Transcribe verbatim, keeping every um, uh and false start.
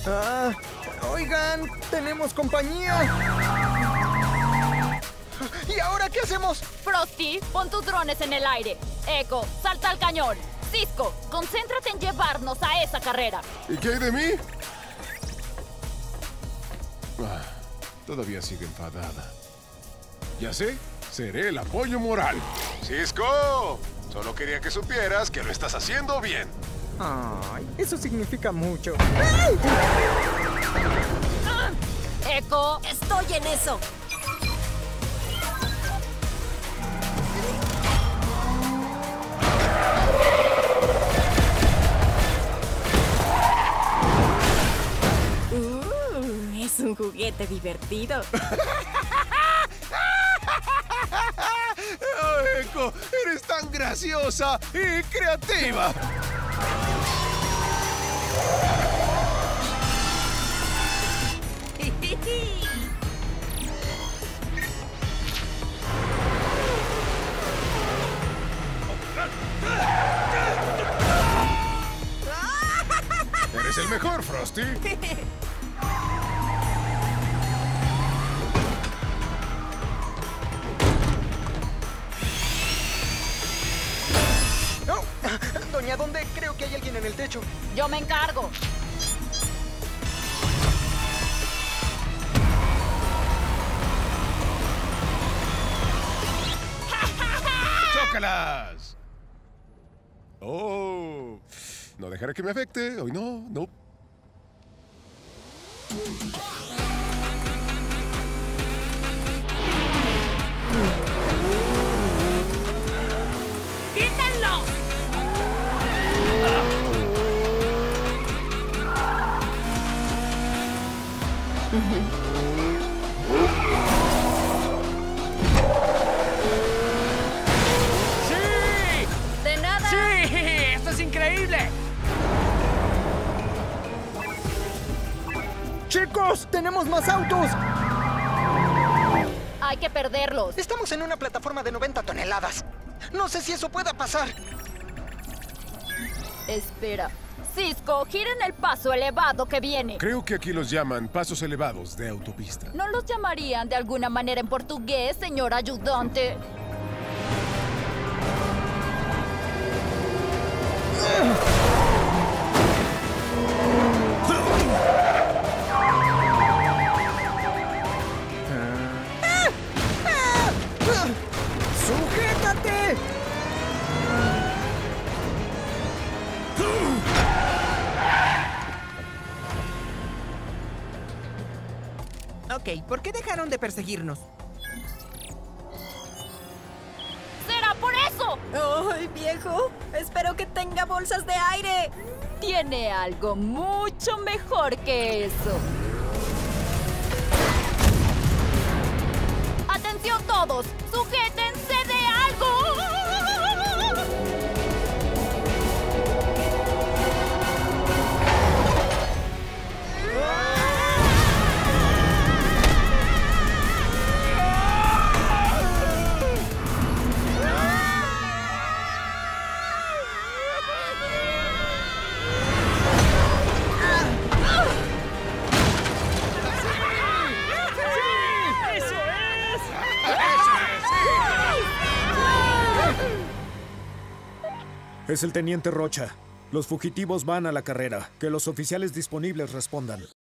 Ah, oigan, tenemos compañía. ¿Y ahora qué hacemos? Frosty, pon tus drones en el aire. Echo, salta al cañón. Cisco, concéntrate en llevarnos a esa carrera. ¿Y qué hay de mí? Ah, todavía sigue enfadada. Ya sé, seré el apoyo moral. ¡Cisco! Solo quería que supieras que lo estás haciendo bien. Ay, eso significa mucho. Echo, ¡Estoy en eso! Uh, es un juguete divertido. Oh, Echo, eres tan graciosa y creativa. Eres el mejor, Frosty. Oh, doña, ¿dónde? Creo que hay alguien en el techo. yo me encargo. ¡Chócalas! Oh, no dejaré que me afecte. Hoy no, no. ¡Quítenlo! ¡De nada! ¡Sí! ¡Esto es increíble! ¡Chicos! ¡Tenemos más autos! Hay que perderlos. Estamos en una plataforma de noventa toneladas. No sé si eso pueda pasar. Espera. Cisco, gira en el paso elevado que viene. Creo que aquí los llaman pasos elevados de autopista. ¿No los llamarían de alguna manera en portugués, señor ayudante? ¡Sujétate! Ok, ¿por qué dejaron de perseguirnos? ¡Será por eso! ¡Ay, viejo! Espero que tenga bolsas de aire. Tiene algo mucho mejor que eso. ¡Atención todos! ¡Sujétense de algo! Es el teniente Rocha. Los fugitivos van a la carrera. Que los oficiales disponibles respondan.